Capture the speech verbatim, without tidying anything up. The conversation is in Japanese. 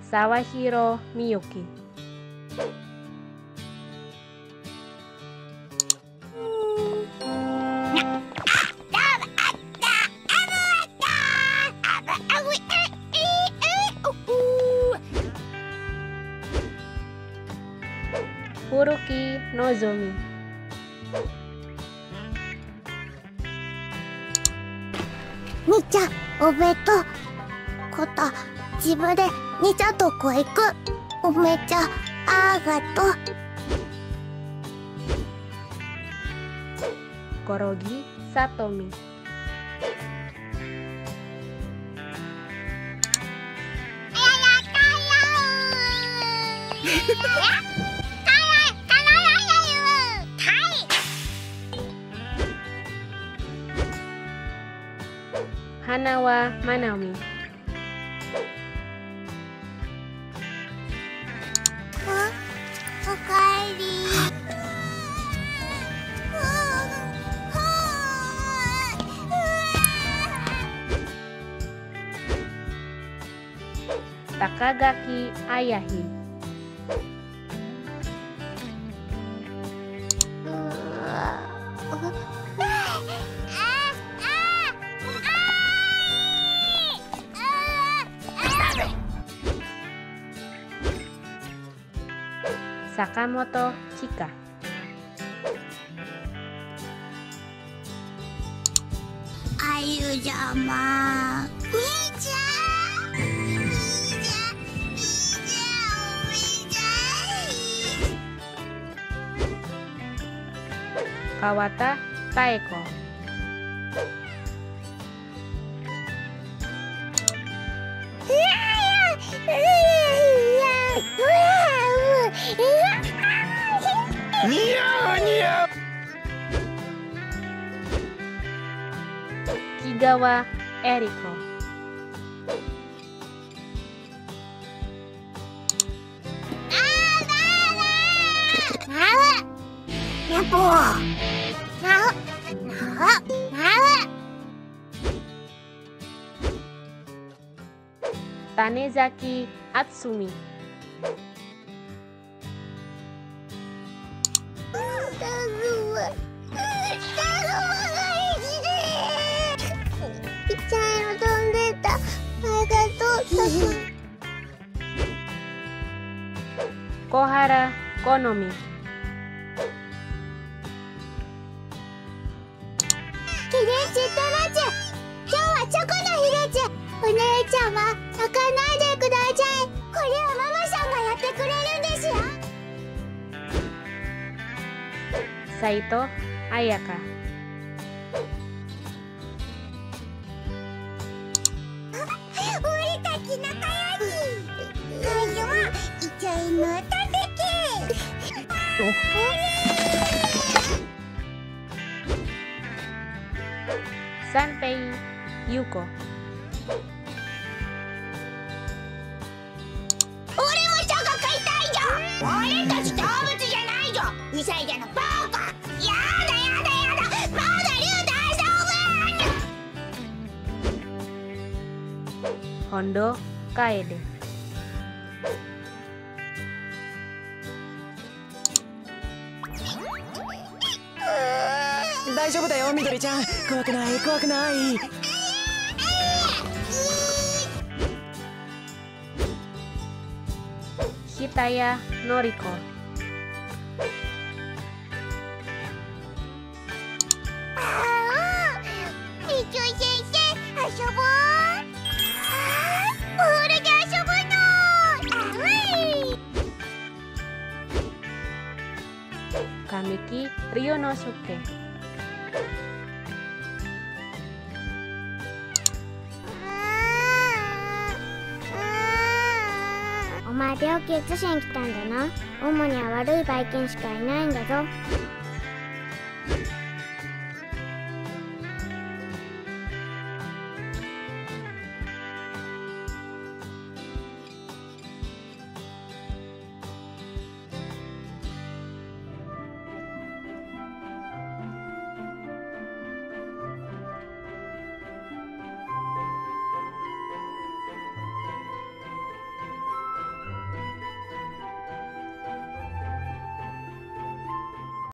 Sawahiro Miyuki. Furuki Nozomi. 兄ちゃん、お弁当。こと、自分で兄ちゃんとこ行く。おめちゃん、あがとう。 Korogi Satomi. Hanawa Manami. Ah, o kaeri. Takagaki Ayahi. Sakamoto Chika. Ayu sama. Mija. Mija. Mija. Mija. Kawata Taeko. Kigawa Eriko. Tanezaki Atsumi. Kohara Konomi. Hidechi Tarachi,今日はチョコの日です。お姉ちゃんは泣かないでください。これはママさんがやってくれるんですよ。 Saito Ayaka. Sanpei Yuko. 俺もチョコ食いたいじゃん。俺たち動物じゃないじゃん。にさいでのバカ。やだやだやだ。まだ竜大丈夫。 Hondo Kaede. Hmm, 大丈夫だよ、みどりちゃん。怖くない、怖くない。 Hitaya Noriko. Ah, Micho sensei, 遊ぼう。ボールで遊ぶの。あうい。 Kamiki Ryonosuke. お前病気移しに来たんだな。主には悪いバイキンしかいないんだぞ。